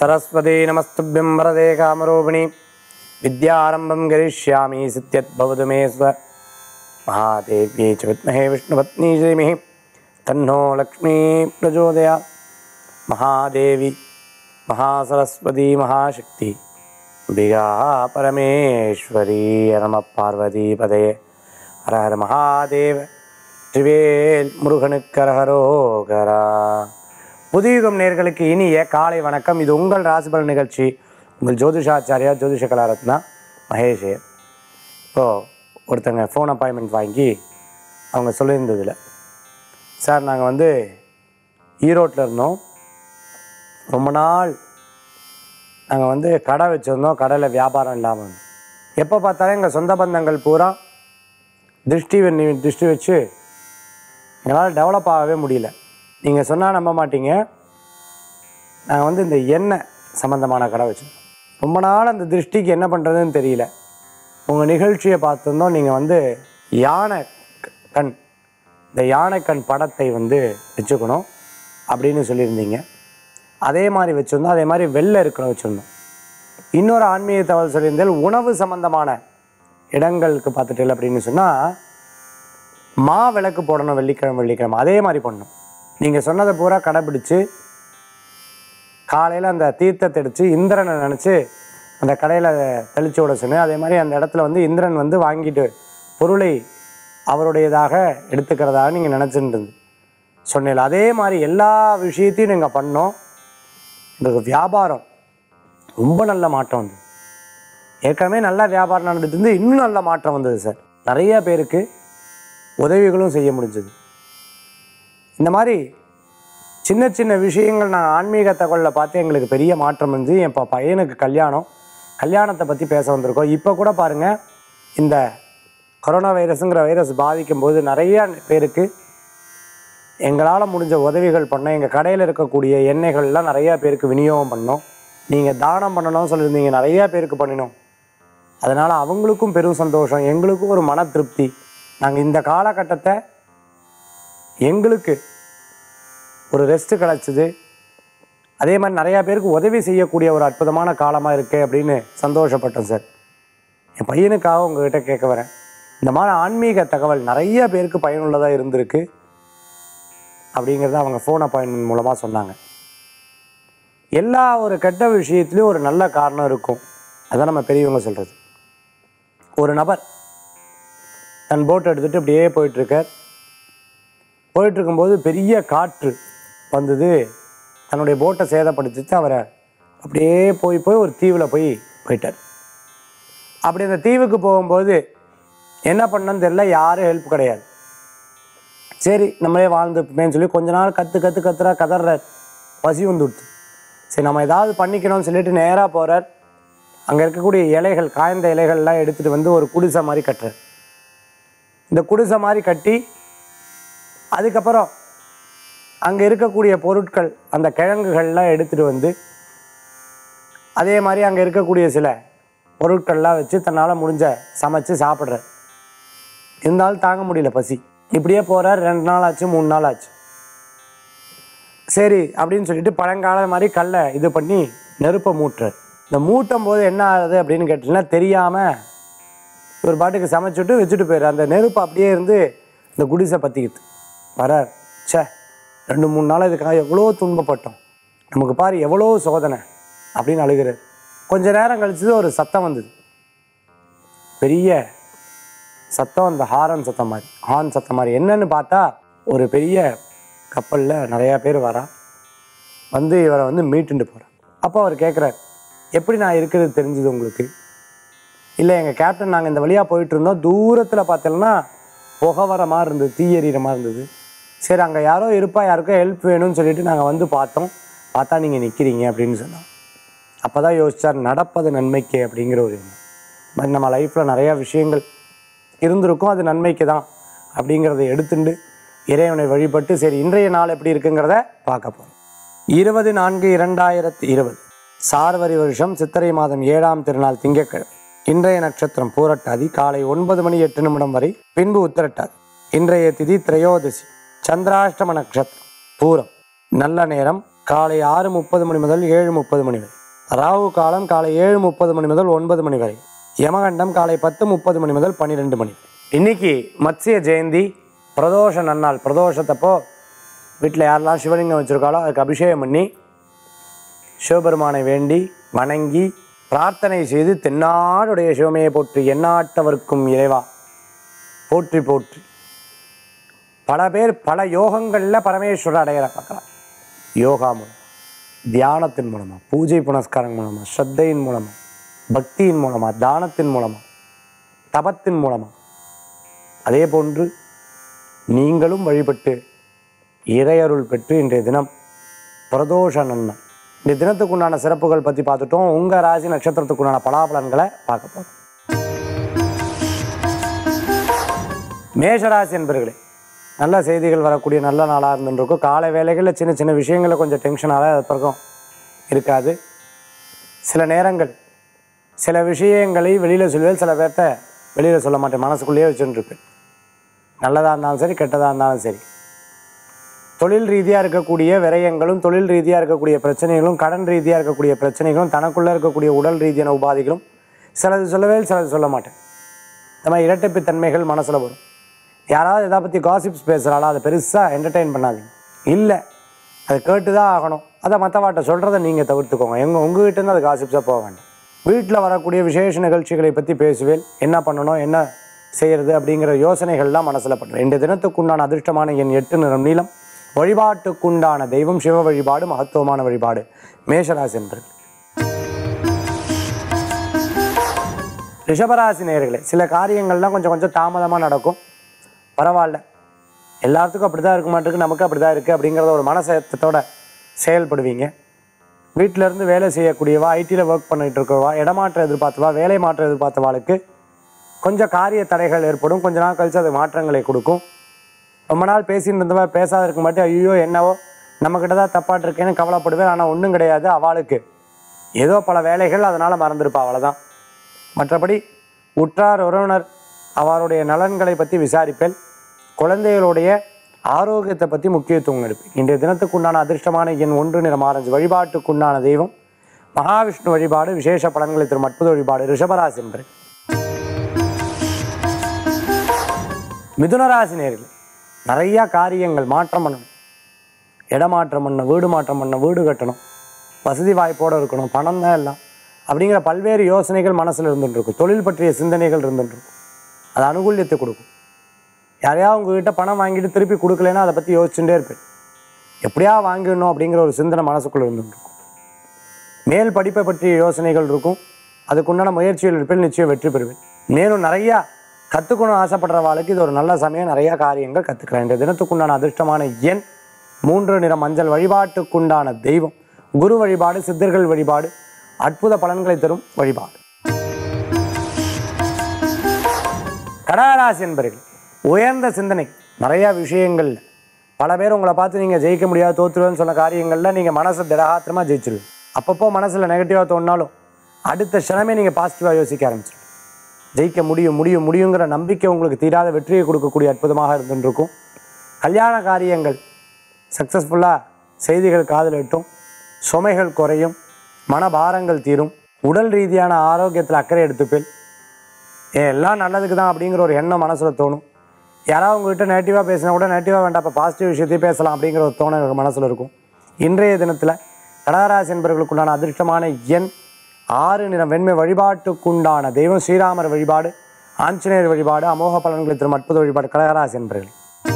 सरस्वती नमस्तुभ्यं वरदे कामरूपिणी विद्यारंभं करिष्यामि सिद्ध्यद्भवतु मे महादेव्यै च विद्महे विष्णुपत्नी धीमहि तन्नो लक्ष्मी प्रचोदयात्। महादेवी महासरस्वती महाशक्ति बिगा परमेश्वरी नमः पार्वतीपदे हर हर महादेव त्रिवेल मुरुगनुक्करहरोगरा। புதியுகம் நேயர்களுக்கு இனிய காலை வணக்கம். இது உங்கள் ராசிபலன் நிகழ்ச்சி. உங்கள் ஜோதிஷாச்சாரியா ஜோதிஷ கலாரத்னா மகேஷ். இப்போது ஒருத்தங்க ஃபோன் அப்பாயின்மெண்ட் வாங்கி அவங்க சொல்லியிருந்ததில், சார் நாங்கள் ஈரோட்டில் இருந்தோம், ரொம்ப நாள் நாங்கள் கடை வச்சுருந்தோம், கடையில் வியாபாரம் இல்லாமல் எப்போ பார்த்தாலும் எங்கள் சொந்த பந்தங்கள் பூரா திருஷ்டி வச்சு எங்களால் டெவலப் ஆகவே முடியல. நீங்கள் சொன்னால் நம்ப மாட்டீங்க, நாங்கள் இந்த எண்ணெய் சம்மந்தமான கடை வச்சுருந்தோம். ரொம்ப நாள் அந்த திருஷ்டிக்கு என்ன பண்ணுறதுன்னு தெரியல. உங்கள் நிகழ்ச்சியை பார்த்துருந்தோம், நீங்கள் யானை கண், இந்த யானை கண் படத்தை வச்சுக்கணும் அப்படின்னு சொல்லியிருந்தீங்க. அதே மாதிரி வச்சுருந்தோம். அதே மாதிரி வெள்ளை இருக்கணும் வச்சுருந்தோம். இன்னொரு ஆன்மீக தகவல் சொல்லியிருந்தால், உணவு சம்மந்தமான இடங்களுக்கு பார்த்துட்டு அப்படின்னு சொன்னால் மா விளக்கு போடணும் வெள்ளிக்கிழமை. அதே மாதிரி பண்ணணும். நீங்கள் சொன்னதை பூரா கடைப்பிடிச்சு காலையில் அந்த தீர்த்தத்தை எடுத்து இந்திரனை நினச்சி அந்த கடையில் தெளிச்சு விட சொன்னேன். அதே மாதிரி அந்த இடத்துல இந்திரன் வாங்கிட்டு பொருளை அவருடையதாக எடுத்துக்கிறதாக நீங்கள் நினச்சிட்டு சொன்னீங்க. அதே மாதிரி எல்லா விஷயத்தையும் நீங்கள் பண்ணோம். உங்களுக்கு வியாபாரம் ரொம்ப நல்ல மாற்றம் வந்தது. ஏற்கனவே நல்லா வியாபாரம் நடந்துட்டு இன்னும் நல்ல மாற்றம் வந்தது சார். நிறைய பேருக்கு உதவிகளும் செய்ய முடிஞ்சது. இந்த மாதிரி சின்ன சின்ன விஷயங்கள் நான் ஆன்மீக தகவலில் பார்த்து எங்களுக்கு பெரிய மாற்றம் வந்து என் பையனுக்கு கல்யாணத்தை பற்றி பேச வந்திருக்கோம். இப்போ கூட பாருங்கள், இந்த கொரோனா வைரஸுங்கிற வைரஸ் பாதிக்கும் போது நிறைய பேருக்கு எங்களால் முடிஞ்ச உதவிகள் பண்ணோம். எங்கள் கடையில் இருக்கக்கூடிய எண்ணெய்கள்லாம் நிறையா பேருக்கு விநியோகம் பண்ணோம். நீங்கள் தானம் பண்ணணும்னு சொல்லியிருந்தீங்க, நிறையா பேருக்கு பண்ணினோம். அதனால் அவங்களுக்கும் பெரும் சந்தோஷம், எங்களுக்கும் ஒரு மன திருப்தி. நாங்கள் இந்த காலகட்டத்தை எங்களுக்கு ஒரு ரெஸ்ட்டு கிடச்சிது. அதே மாதிரி நிறையா பேருக்கு உதவி செய்யக்கூடிய ஒரு அற்புதமான காலமாக இருக்குது அப்படின்னு சந்தோஷப்பட்டேன் சார். என் பையனுக்காக உங்கள்கிட்ட கேட்க வரேன். இந்த மாதிரி ஆன்மீக தகவல் நிறைய பேருக்கு பயனுள்ளதாக இருந்திருக்கு அப்படிங்கிறத அவங்க ஃபோன் அப்பாயின்மெண்ட் மூலமாக சொன்னாங்க. எல்லா ஒரு கெட்ட விஷயத்துலேயும் ஒரு நல்ல காரணம் இருக்கும். அதான் நம்ம பெரியவங்க சொல்கிறது. ஒரு நபர் தன் போட்டை எடுத்துகிட்டு அப்படியே போயிட்டுருக்கும்போது பெரிய காற்று வந்தது, தன்னுடைய போட்டை சேதப்படுத்திட்டு அவரை அப்படியே போய் ஒரு தீவில் போயிட்டார். அப்படி அந்த தீவுக்கு போகும்போது என்ன பண்ணணும்னு தெரியல, யாரும் ஹெல்ப் கிடையாது. சரி நம்மளே வாழ்ந்துப்பேன்னு சொல்லி கொஞ்ச நாள் கதறார். பசி வந்துடுது. சரி நம்ம ஏதாவது பண்ணிக்கணும்னு சொல்லிட்டு நேராக போகிறார். அங்கே இருக்கக்கூடிய இலைகள், காய்ந்த இலைகள்லாம் எடுத்துகிட்டு ஒரு குடிசை மாதிரி கட்டுறார். இந்த குடிசை மாதிரி கட்டி அதுக்கப்புறம் அங்கே இருக்கக்கூடிய பொருட்கள், அந்த கிழங்குகள்லாம் எடுத்துகிட்டு அதே மாதிரி அங்கே இருக்கக்கூடிய சில பொருட்கள்லாம் வச்சு தன்னால் முடிஞ்ச சமைச்சு சாப்பிட்றார். இருந்தாலும் தாங்க முடியல பசி. இப்படியே போகிறார். 2 நாள் ஆச்சு, 3 நாள் ஆச்சு. சரி அப்படின்னு சொல்லிட்டு பழங்கால மாதிரி கல்லை இது பண்ணி நெருப்பை மூட்டுறார். இந்த மூட்டும் போது என்ன ஆகுது அப்படின்னு கேட்டிங்கன்னா, தெரியாமல் ஒரு பாட்டுக்கு சமைச்சுட்டு வச்சுட்டு போயிடுறார். அந்த நெருப்பு அப்படியே இருந்து இந்த குடிசை பற்றிக்கிது. வரார், 2-3 நாள் இதுக்காக எவ்வளோ துன்பப்பட்டோம், நமக்கு பாரு எவ்வளோ சோதனை அப்படின்னு அழுகிறார். கொஞ்ச நேரம் கழிச்சது ஒரு சத்தம் வந்தது, பெரிய சத்தம். அந்த ஹார்ன் சத்தம் மாதிரி என்னன்னு பார்த்தா ஒரு பெரிய கப்பலில் நிறையா பேர் வரா, இவரை மீட்டுண்டு போகிறார். அப்போ அவர் கேட்குறார், எப்படி நான் இருக்கிறது தெரிஞ்சது உங்களுக்கு? இல்லை எங்கள் கேப்டன், நாங்கள் இந்த வழியாக போயிட்டுருந்தோம், தூரத்தில் பார்த்தோம்னா புகை வர மாதிரி இருந்தது, தீயறிகிற மாதிரி இருந்தது. சரி அங்கே யாரோ இருப்பா, யாருக்கோ ஹெல்ப் வேணும்னு சொல்லிட்டு நாங்கள் பார்த்தா நீங்கள் நிற்கிறீங்க அப்படின்னு சொன்னோம். அப்போ தான் யோசிச்சார், நடப்பது நன்மைக்கு அப்படிங்கிற ஒரு எண்ணம். நம்ம லைஃப்பில் நிறையா விஷயங்கள் இருந்திருக்கும், அது நன்மைக்கு தான் அப்படிங்கிறத எடுத்துட்டு இறைவனை வழிபட்டு சரி இன்றைய நாள் எப்படி இருக்குங்கிறத பார்க்க போகிறோம். 20/4/2020 சார்வரி வருஷம் சித்திரை மாதம் 7ஆம் திருநாள் திங்கட்கிழமை. இன்றைய நட்சத்திரம் பூரட்டாதி. காலை 9:08 வரை, பின்பு உத்திரட்டாதி. இன்றைய திதி திரையோதசி. சந்திராஷ்டம நட்சத்திரம் பூரம். நல்ல நேரம் காலை 6:30 முதல் 7:30 வரை. ராகு காலம் காலை 7:30 மணி முதல் 9 மணி வரை. யமகண்டம் காலை 10:30 மணி முதல் 12 மணி. இன்னைக்கு மத்ஸ்ய ஜெயந்தி, பிரதோஷ நன்னாள். பிரதோஷத்தப்போ வீட்டில் யாரெல்லாம் சிவலிங்கம் வச்சுருக்காலோ அதுக்கு அபிஷேகம் பண்ணி சிவபெருமானை வேண்டி வணங்கி பிரார்த்தனை செய்து தென்னாடுடைய சிவமையை போற்றி எந்நாட்டவர்க்கும் இறைவா போற்றி போற்றி. பல பேர் பல யோகங்களில் பரமேஸ்வரர் அடையிற பார்க்கலாம். யோகா மூலம், தியானத்தின் மூலமாக, பூஜை புனஸ்காரம் மூலமாக, ஸ்ரத்தையின் மூலமாக, பக்தியின் மூலமாக, தானத்தின் மூலமாக, தபத்தின் மூலமாக. அதே போன்று நீங்களும் வழிபட்டு இறையருள் பெற்று இன்றைய தினம் பிரதோஷ நன்னாள். இந்த தினத்துக்கு உண்டான சிறப்புகள் பற்றி பார்த்துட்டோம். உங்கள் ராசி நட்சத்திரத்துக்கு உண்டான பலாபலன்களை பார்க்க போகிறோம். மேஷராசி என்பர்களே, நல்ல செய்திகள் வரக்கூடிய நல்ல நாளாக இருந்துருக்கும். காலை வேளைகளில் சின்ன சின்ன விஷயங்களில் கொஞ்சம் டென்ஷனாக அது பிறகும் இருக்காது. சில நேரங்கள் சில விஷயங்களை வெளியில் சொல்வேன், சில பேர்த்த வெளியில் சொல்ல மாட்டேன், மனசுக்குள்ளேயே வச்சுருப்பேன். நல்லதாக இருந்தாலும் சரி, கெட்டதாக இருந்தாலும் சரி. தொழில் ரீதியாக இருக்கக்கூடிய விரயங்களும், தொழில் ரீதியாக இருக்கக்கூடிய பிரச்சனைகளும், கடன் ரீதியாக இருக்கக்கூடிய பிரச்சனைகளும், தனக்குள்ளே இருக்கக்கூடிய உடல் ரீதியான உபாதைகளும், சிலது சொல்லவே சிலது சொல்ல மாட்டேன். இந்த மாதிரி இரட்டைப்பு தன்மைகள் மனசில் வரும். யாராவது எதை பற்றி காசிப்ஸ் பேசுகிறாளோ அதை பெருசாக என்டர்டெயின் பண்ணாதீங்க. இல்லை, அதை கேட்டு தான் ஆகணும். அதை மற்றவாட்ட சொல்கிறத நீங்கள் தவிர்த்துக்கோங்க. உங்கள் வீட்டிலேருந்து அது காசிப்ஸாக போக வேண்டாம். வீட்டில் வரக்கூடிய விசேஷ நிகழ்ச்சிகளை பற்றி பேசுவேன். என்ன பண்ணணும், என்ன செய்கிறது அப்படிங்கிற யோசனைகள்லாம் மனசில் பண்ணுறேன். இந்த தினத்துக்குண்டான அதிர்ஷ்டமான என் 8 நிறம் நீளம். வழிபாட்டுக்குண்டான தெய்வம் சிவ வழிபாடு, மகத்துவமான வழிபாடு. மேஷராசி என்பது. ரிஷபராசி நேயர்களே, சில காரியங்கள்லாம் கொஞ்சம் கொஞ்சம் தாமதமாக நடக்கும். பரவாயில்ல, எல்லாத்துக்கும் அப்படி தான் இருக்க மாட்டேருக்கு, நமக்கு அப்படி தான் இருக்குது அப்படிங்கிறத ஒரு மனசத்தோட செயல்படுவீங்க. வீட்டிலேருந்து வேலை செய்யக்கூடியவா, ஐடியில் ஒர்க் பண்ணிகிட்டு இருக்கவா, இடமாற்றம் எதிர்பார்த்தவா, வேலை மாற்றம் எதிர்பார்த்தவாளுக்கு கொஞ்சம் காரிய தடைகள் ஏற்படும். கொஞ்ச நாள் கழித்து அது மாற்றங்களை கொடுக்கும். ரொம்ப நாள் பேசின்னு இருந்தவா பேசாத இருக்க மாட்டேன், ஐயோ என்னவோ நம்மக்கிட்ட தான் தப்பாட்டு இருக்கேன்னு கவலைப்படுவேன். ஆனால் ஒன்றும் கிடையாது, அவளுக்கு ஏதோ பல வேலைகள் அதனால் மறந்துருப்பா, அவ்வளோதான். மற்றபடி உற்றார் உறவினர் அவருடைய நலன்களை பற்றி விசாரிப்பேன். குழந்தைகளுடைய ஆரோக்கியத்தை பற்றி முக்கியத்துவம் எடுப்பேன். இன்றைய தினத்துக்குண்டான அதிர்ஷ்டமான எண் 1 நிறம் ஆரஞ்சு. வழிபாட்டுக்குண்டான தெய்வம் மகாவிஷ்ணு வழிபாடு. விசேஷ பலன்களை தரும் அற்புத வழிபாடு. ரிஷபராசி என்பது. மிதுனராசி நேயர்களே, நிறையா காரியங்கள் மாற்றம் பண்ணணும். இடமாற்றம் பண்ணணும், வீடு மாற்றம் பண்ணணும், வீடு கட்டணும், வசதி வாய்ப்போடு இருக்கணும், பணம் தான் எல்லாம் அப்படிங்கிற பல்வேறு யோசனைகள் மனசில் இருந்துட்டுருக்கும். தொழில் பற்றிய சிந்தனைகள் இருந்துட்டுருக்கும். அது அனுகூல்யத்தை கொடுக்கும். யாரையா உங்ககிட்ட பணம் வாங்கிட்டு திருப்பி கொடுக்கலன்னா அதை பற்றி யோசிச்சுட்டே இருப்பேன். எப்படியா வாங்கிடணும் அப்படிங்கிற ஒரு சிந்தனை மனசுக்குள்ளே இருந்துருக்கும். மேல் படிப்பை பற்றிய யோசனைகள் இருக்கும். அதுக்குண்டான முயற்சிகள் இருப்பேன், நிச்சயம் வெற்றி பெறுவேன். மேலும் நிறையா கற்றுக்கணும் ஆசைப்படுறவாளுக்கு இது ஒரு நல்ல சமயம். நிறையா காரியங்கள் கற்றுக்கலாம். இந்த தினத்துக்குண்டான அதிர்ஷ்டமான எண் 3 நிறம் மஞ்சள். வழிபாட்டுக்குண்டான தெய்வம் குரு வழிபாடு. சித்தர்கள் வழிபாடு. அற்புத பலன்களை தரும் வழிபாடு. கடகராசி என்பவர்கள், உயர்ந்த சிந்தனை. நிறையா விஷயங்கள் பல பேர் உங்களை பார்த்து நீங்கள் ஜெயிக்க முடியாது, தோற்றுவேன்னு சொன்ன காரியங்களில் நீங்கள் மனசை திடகாத்திரமாக ஜெயிச்சிருவீங்க. அப்பப்போ மனசில் நெகட்டிவாக தோணினாலும் அடுத்த க்ஷணமே நீங்கள் பாசிட்டிவாக யோசிக்க ஆரம்பிச்சிடும். ஜெயிக்க முடியும் முடியும் முடியுங்கிற நம்பிக்கை உங்களுக்கு தீராத வெற்றியை கொடுக்கக்கூடிய அற்புதமாக இருந்துருக்கும். கல்யாண காரியங்கள் சக்ஸஸ்ஃபுல்லாக செய்திகள் காதில் எட்டும். சுமைகள் குறையும். மனபாரங்கள் தீரும். உடல் ரீதியான ஆரோக்கியத்தில் அக்கறை எடுத்துப்பேன். எல்லாம் நல்லதுக்கு தான் அப்படிங்கிற ஒரு எண்ணம் மனசில் தோணும். யாராவது உங்கள்கிட்ட நெகட்டிவாக பேசினா கூட நெகட்டிவாக வேண்டாம், இப்போ பாசிட்டிவ் விஷயத்தையும் பேசலாம் அப்படிங்கிற ஒரு தோணல் மனசில் இருக்கும். இன்றைய தினத்தில் கடகராசி என்பவர்களுக்குண்டான அதிர்ஷ்டமான எண் 6 நிறம் வெண்மை. வழிபாட்டுக்குண்டான தெய்வம் ஸ்ரீராமர் வழிபாடு. ஆஞ்சநேயர் வழிபாடு. அமோக பலன்களை தரும் அற்புத வழிபாடு. கடகராசி என்பவர்கள்.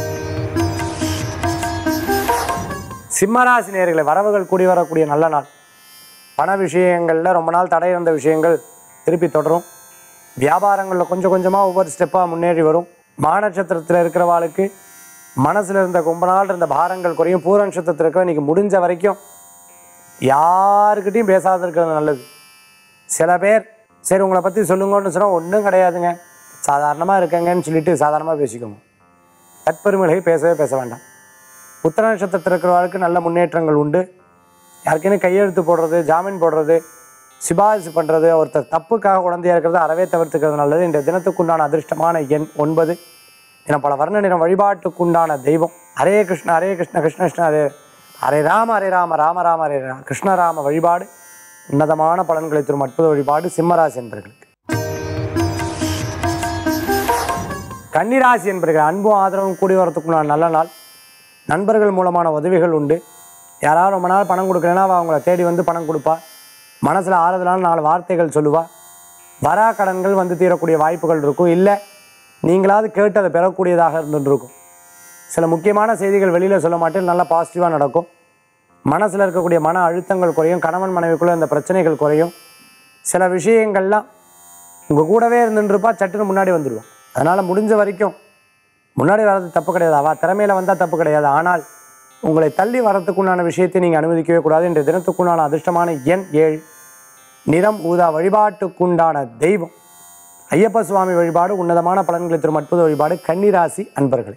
சிம்மராசி நேயர்களை, வரவுகள் கூடி வரக்கூடிய நல்ல நாள். பண விஷயங்களில் ரொம்ப நாள் தடை இருந்த விஷயங்கள் திருப்பி தொடரும். வியாபாரங்களில் கொஞ்சம் கொஞ்சமாக ஒவ்வொரு ஸ்டெப்பாக முன்னேறி வரும். மான நட்சத்திரத்தில் இருக்கிறவாளுக்கு மனசில் இருந்த ரொம்ப நாள் இருந்த பாரங்கள் குறையும். பூர நட்சத்திரத்தில் இருக்கிற இன்றைக்கி முடிஞ்ச வரைக்கும் யாருக்கிட்டையும் பேசாத இருக்கிறது நல்லது. சில பேர் சரி உங்களை பற்றி சொல்லுங்கன்னு சொன்னால் ஒன்றும் கிடையாதுங்க, சாதாரணமாக இருக்கங்கன்னு சொல்லிட்டு சாதாரணமாக பேசிக்கோங்க. தற்பெருமைகளை பேசவே பேச வேண்டாம். உத்திர நட்சத்திரத்தில் இருக்கிறவர்களுக்கு நல்ல முன்னேற்றங்கள் உண்டு. யாருக்குன்னு கையெழுத்து போடுறது, ஜாமீன் போடுறது, சிபாரிசு பண்ணுறது, ஒருத்தர் தப்புக்காக குழந்தையாக இருக்கிறது அறவே தவிர்த்துக்கிறது நல்லது. இந்த தினத்துக்குண்டான அதிர்ஷ்டமான எண் 9. தினம் பல வர்ண நிறம். வழிபாட்டுக்குண்டான தெய்வம் ஹரே கிருஷ்ண ஹரே கிருஷ்ண கிருஷ்ண கிருஷ்ண ஹரே ராம ராம ராம ஹரே கிருஷ்ணராம வழிபாடு. உன்னதமான பலன்களை தரும் அற்புத வழிபாடு சிம்மராசி என்பர்களுக்கு. கன்னிராசி என்பர்கள் அன்பும் ஆதரவும் கூடி வரத்துக்குள்ள நல்ல நாள். நண்பர்கள் மூலமான உதவிகள் உண்டு. யாராவது ரொம்ப நாள் பணம் கொடுக்கலன்னா அவங்கள தேடி வந்து பணம் கொடுப்பா. மனசில் ஆறுதலான 4 வார்த்தைகள் சொல்லுவா. வரா கடன்கள் வந்து தீரக்கூடிய வாய்ப்புகள் இருக்கும். இல்லை நீங்களாவது கேட்டு அதை பெறக்கூடியதாக இருந்துருக்கும். சில முக்கியமான செய்திகள் வெளியில் சொல்ல மாட்டேன், நல்லா பாசிட்டிவாக நடக்கும். மனசில் இருக்கக்கூடிய மன அழுத்தங்கள் குறையும். கணவன் மனைவிக்குள்ளே அந்த பிரச்சனைகள் குறையும். சில விஷயங்கள்லாம் உங்கள் கூடவே இருந்துருப்பா, சட்டுன்னு முன்னாடி வந்துடுவோம். அதனால் முடிஞ்ச வரைக்கும் முன்னாடி வர்றது தப்பு கிடையாது, அவள் திறமையில் வந்தால் தப்பு கிடையாது. ஆனால் உங்களை தள்ளி வரத்துக்குண்டான விஷயத்தை நீங்கள் அனுமதிக்கவே கூடாது. இன்றைய தினத்துக்குண்டான அதிர்ஷ்டமான எண் 7, நிறம் ஊதா. வழிபாட்டுக்குண்டான தெய்வம் ஐயப்ப சுவாமி வழிபாடு. உன்னதமான பலன்களை தரும் அற்புத வழிபாடு கன்னிராசி அன்பர்களே.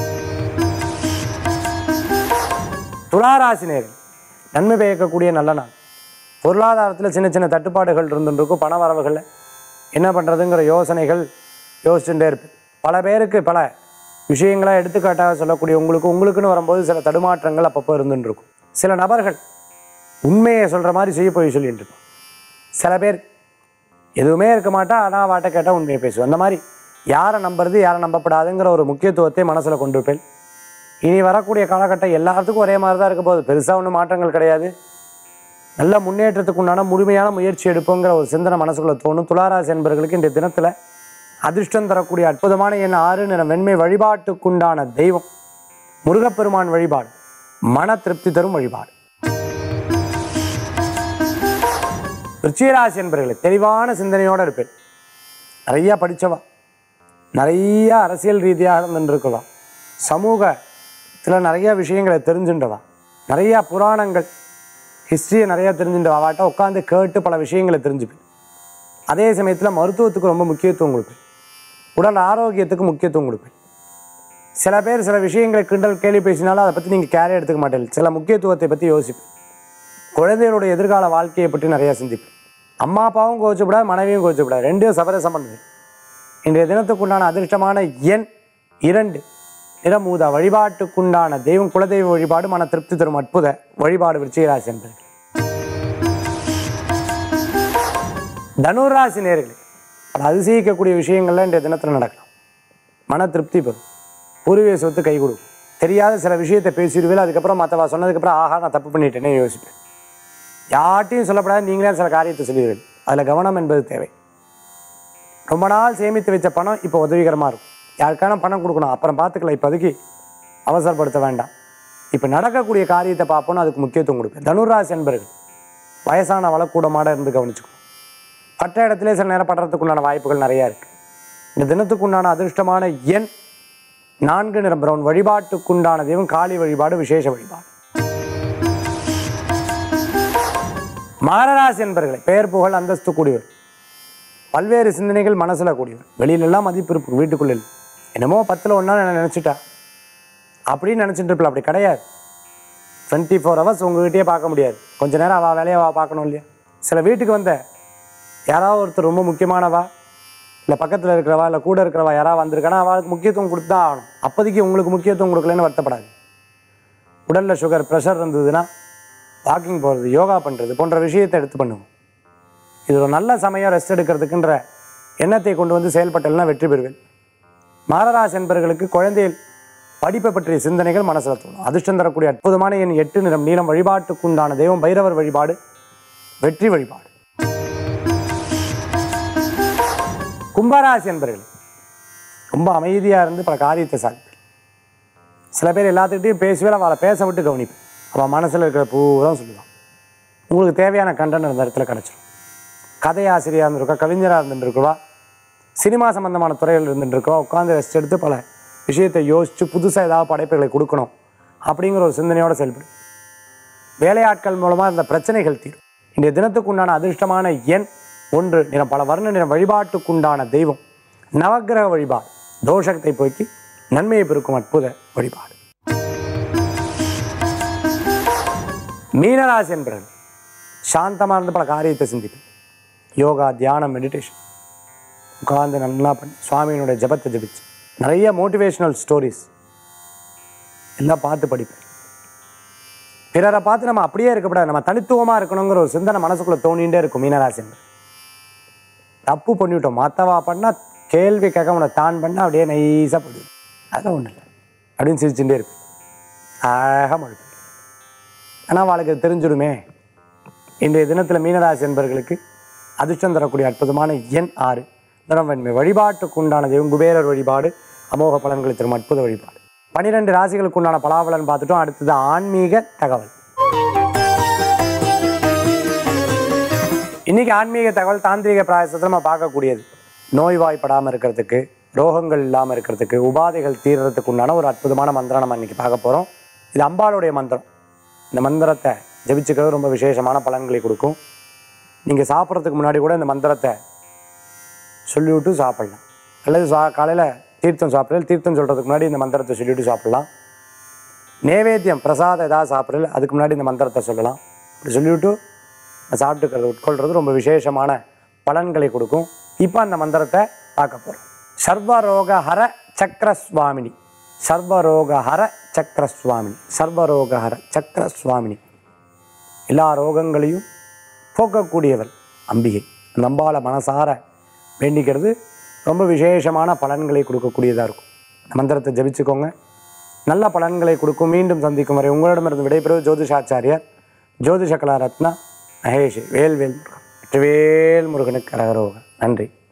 துளாராசி நேர்கள் நன்மை பயக்கக்கூடிய நல்ல நாள். பொருளாதாரத்தில் சின்ன சின்ன தட்டுப்பாடுகள் இருந்துருக்கும். பண வரவுகளில் என்ன பண்ணுறதுங்கிற யோசனைகள் யோசிச்சுட்டே இருப்பேன். பல பேருக்கு பல விஷயங்களை எடுத்துக்காட்டாக சொல்லக்கூடிய உங்களுக்குன்னு வரும்போது சில தடுமாற்றங்கள் அப்பப்போ இருந்துருக்கும். சில நபர்கள் உண்மையை சொல்கிற மாதிரி செய்ய போய் சொல்லிட்டு இருப்போம். சில பேர் எதுவுமே இருக்க மாட்டா, ஆனால் வாட்டை கேட்டால் உண்மையை பேசுவோம். அந்த மாதிரி யாரை நம்புறது யாரை நம்பப்படாதுங்கிற ஒரு முக்கியத்துவத்தை மனசில் கொண்டு இருப்பேன். இனி வரக்கூடிய காலகட்டம் எல்லாத்துக்கும் ஒரே மாதிரி தான் இருக்க போகுது. பெருசாக ஒன்றும் மாற்றங்கள் கிடையாது. நல்ல முன்னேற்றத்துக்கு உண்டான முழுமையான முயற்சி எடுப்போங்கிற ஒரு சிந்தனை மனசுக்குள்ளே தோணும். துளாராசி என்பவர்களுக்கு இன்றைய தினத்தில் அதிர்ஷ்டம் தரக்கூடிய அற்புதமான எண் 6, நிறம் வெண்மை. வழிபாட்டுக்குண்டான தெய்வம் முருகப்பெருமான் வழிபாடு. மன திருப்தி தரும் வழிபாடு. விருச்சிகராசி என்பவர்களே தெளிவான சிந்தனையோடு இருப்பேன். நிறையா படித்தவா, நிறைய அரசியல் ரீதியாக இருந்துருக்கலாம், சமூகத்தில் நிறைய விஷயங்களை தெரிஞ்சுட்டவா, நிறையா புராணங்கள் ஹிஸ்ட்ரியை நிறையா தெரிஞ்சுட்டவாட்ட உட்காந்து கேட்டு பல விஷயங்களை தெரிஞ்சுப்பேன். அதே சமயத்தில் மருத்துவத்துக்கு ரொம்ப முக்கியத்துவம் கொடுப்பேன். உடல் ஆரோக்கியத்துக்கு முக்கியத்துவம் கொடுப்பேன். சில பேர் சில விஷயங்களை கிண்டல் கேள்வி பேசினாலும் அதை பற்றி நீங்கள் கேரே எடுத்துக்க மாட்டேன். சில முக்கியத்துவத்தை பற்றி யோசிப்பேன். குழந்தைகளுடைய எதிர்கால வாழ்க்கையை பற்றி நிறையா சிந்திப்பேன். அம்மா அப்பாவும் கோச்சப்படாது, மனைவியும் கோச்சப்படாது, ரெண்டும் சமரசம் பண்ணுவேன். இன்றைய தினத்துக்குண்டான அதிர்ஷ்டமான எண் 2, நிறம் ஊதா. வழிபாட்டுக்குண்டான தெய்வம் குலதெய்வ வழிபாடு. மன திருப்தி தரும் அற்புத வழிபாடு விருச்சிகராசி என்பவர்கள். தனுராசி நேயர்களே அது அதிசயிக்கக்கூடிய விஷயங்கள்லாம் இன்றைய தினத்தில் நடக்கலாம். மன திருப்தி பெறும். பூர்வீக சொத்து கை கொடுக்கும். தெரியாத சில விஷயத்தை பேசிடுவேன். அதுக்கப்புறம் மற்றவா சொன்னதுக்கப்புறம் ஆஹா நான் தப்பு பண்ணிட்டேனே யோசிப்பேன். யார்ட்டையும் சொல்லப்படாது, நீங்களே சில காரியத்தை சொல்லிடுவீர்கள். அதில் கவனம் என்பது தேவை. ரொம்ப நாள் சேமித்து வச்ச பணம் இப்போ உதவிகரமாக இருக்கும். யாருக்கான பணம் கொடுக்கணும், அப்புறம் பார்த்துக்கலாம், இப்போதைக்கு அவசரப்படுத்த வேண்டாம். இப்போ நடக்கக்கூடிய காரியத்தை பார்ப்போன்னு அதுக்கு முக்கியத்துவம் கொடுப்பேன். தனுராசி என்பவர்கள் வயசான வளக்கூடமாட இருந்து கவனிச்சுக்கணும். பட்ட இடத்துல சில நேரம் படுறதுக்குண்டான வாய்ப்புகள் நிறையா இருக்குது. இந்த தினத்துக்குண்டான அதிர்ஷ்டமான எண் 4, நிறம் பிரவுன். வழிபாட்டுக்குண்டான தெய்வம் காளி வழிபாடு. விசேஷ வழிபாடு. மகராசி என்பவர்களை பெயர் புகழ் அந்தஸ்து கூடியவர். பல்வேறு சிந்தனைகள் மனசில் கூடியவர். வெளியிலெல்லாம் மதிப்பு இருக்கும், வீட்டுக்குள்ளே என்னமோ 10ல் 1 நான் நினச்சிட்டா அப்படின்னு நினச்சிட்டு இருப்பல. அப்படி கிடையாது. 24 hours உங்ககிட்டயே பார்க்க முடியாது. கொஞ்ச நேரம் அவள் வேலையை அவள் பார்க்கணும் இல்லையா? சில வீட்டுக்கு வந்த யாராவது ஒருத்தர் ரொம்ப முக்கியமானவா, இல்லை பக்கத்தில் இருக்கிறவா, இல்லை கூட இருக்கிறவா யாராவது வந்திருக்கானா அவளுக்கு முக்கியத்துவம் கொடுத்து தான் ஆகணும். அப்போதைக்கு உங்களுக்கு முக்கியத்துவம் கொடுக்கலன்னு வருத்தப்படாது. உடலில் சுகர் ப்ரெஷர் இருந்ததுன்னா வாக்கிங் போகிறது, யோகா பண்ணுறது போன்ற விஷயத்தை எடுத்து பண்ணுவோம். இது ஒரு நல்ல சமயம் ரெஸ்ட் எடுக்கிறதுக்குன்ற எண்ணத்தை கொண்டு வந்து செயல்பட்டல்னா வெற்றி பெறுவேன். மகராசி என்பவர்களுக்கு குழந்தைகள் படிப்பை பற்றிய சிந்தனைகள் மனசில் தோணும். அதிர்ஷ்டம் தரக்கூடிய அற்புதமான எண் 8, நிறம் நீலம். வழிபாட்டுக்குண்டான தெய்வம் பைரவர் வழிபாடு. வெற்றி வழிபாடு. கும்பராசி என்பவர்கள் ரொம்ப அமைதியாக இருந்து பல காரியத்தை சாதிப்பேன். சில பேர் எல்லாத்துக்கிட்டையும் பேசுவே, அவளை பேச விட்டு கவனிப்பேன். அவள் மனசில் இருக்கிற பூதான் சொல்லுவான். உங்களுக்கு தேவையான கண்டென்ட் அந்த இடத்துல கிடச்சிடும். கதை ஆசிரியராக இருந்திருக்கா, கவிஞராக இருந்துருக்குவா, சினிமா சம்பந்தமான துறைகள் இருந்துருக்குவா, உட்காந்து ரெஸ்ட் எடுத்து பல விஷயத்தை யோசித்து புதுசாக ஏதாவது படைப்புகளை கொடுக்கணும் அப்படிங்கிற ஒரு சிந்தனையோடு செயல்படும். வேலையாட்கள் மூலமாக இந்த பிரச்சனைகள் தீரும். இன்றைய தினத்துக்குண்டான அதிர்ஷ்டமான எண் 1, நிறம் பல வர்ண நிறம். வழிபாட்டுக்குண்டான தெய்வம் நவக்கிரக வழிபாடு. தோஷத்தை போக்கி நன்மையை பெருக்கும் அற்புத வழிபாடு. மீனராசி என்பவர்கள் சாந்தமாக இருந்து பல காரியத்தை சிந்திப்பேன். யோகா, தியானம், மெடிடேஷன் உட்கார்ந்து நல்லா பண்ணி சுவாமியினுடைய ஜபத்தை ஜபிச்சு நிறைய மோட்டிவேஷ்னல் ஸ்டோரிஸ் எல்லாம் பார்த்து படிப்பேன். பிறரை பார்த்து நம்ம அப்படியே இருக்கக்கூடாது, நம்ம தனித்துவமாக இருக்கணுங்கிற ஒரு சிந்தனை மனசுக்குள்ளே தோணிகிட்டே இருக்கும் மீனராசி. தப்பு பண்ணிவிட்டோம், மற்றவா பண்ணால் கேள்வி கேட்க உன்னை தான் பண்ணால் அப்படியே நைஸாக போடுது, அதெல்லாம் ஒன்றும் இல்லை அப்படின்னு சிரிச்சுட்டே இருக்கு, அழகாக மழை. ஆனால் அவளுக்கு தெரிஞ்சிடுமே. இன்றைய தினத்தில் மீனராசி என்பவர்களுக்கு அதிர்ஷ்டம் தரக்கூடிய அற்புதமான எண் 6, நிறம் வெண்மை. வழிபாட்டுக்கு உண்டான தெய்வம் குபேரர் வழிபாடு, அமோக பலன்களை தரும் அற்புத வழிபாடு. 12 ராசிகளுக்கு உண்டான பலாபலன் பார்த்துட்டோம். அடுத்தது ஆன்மீக தகவல். இன்னைக்கு ஆன்மீக தகவல் தாந்திரிக பிராயசத்தை நம்ம பார்க்கக்கூடியது. நோய்வாய்ப்படாமல் இருக்கிறதுக்கு, ரோகங்கள் இல்லாமல் இருக்கிறதுக்கு, உபாதைகள் தீர்றதுக்கு உண்டான ஒரு அற்புதமான மந்திரம் நம்ம இன்னைக்கு பார்க்க போகிறோம். இது அம்பாளுடைய மந்திரம். இந்த மந்திரத்தை ஜபிச்சுக்கிறது ரொம்ப விசேஷமான பலன்களை கொடுக்கும். நீங்கள் சாப்பிட்றதுக்கு முன்னாடி கூட இந்த மந்திரத்தை சொல்லிவிட்டு சாப்பிட்லாம். அல்லது காலையில் தீர்த்தம் சாப்பிட்றது, தீர்த்தம் சொல்கிறதுக்கு முன்னாடி இந்த மந்திரத்தை சொல்லிவிட்டு சாப்பிட்லாம். நைவேத்தியம் பிரசாதம் ஏதாவது சாப்பிட்றது, அதுக்கு முன்னாடி இந்த மந்திரத்தை சொல்லலாம். இப்படி சொல்லிவிட்டு சாப்பிட்டுக்கிறது, உட்கொள்கிறது ரொம்ப விசேஷமான பலன்களை கொடுக்கும். இப்போ அந்த மந்திரத்தை பார்க்க போகிறோம். சர்வரோகஹர சக்கரஸ்வாமினி, சர்வரோகஹர சக்கரஸ்வாமினி, சர்வரோகஹர சக்கரஸ்வாமினி. எல்லா ரோகங்களையும் போக்கக்கூடியவள் அம்பிகை. அந்த அம்பாளை மனசார வேண்டிக்கிறது ரொம்ப விசேஷமான பலன்களை கொடுக்கக்கூடியதாக இருக்கும். இந்த மந்திரத்தை ஜபிச்சுக்கோங்க, நல்ல பலன்களை கொடுக்கும். மீண்டும் சந்திக்கும் வரை உங்களிடமிருந்து விடைபெறுவது ஜோதிஷாச்சாரியார், ஜோதிஷ கலா ரத்னா மகேஷ். வேல்வேல் முருகன், வெற்றிவேல் முருகனுக்கு அரகரோகர். நன்றி.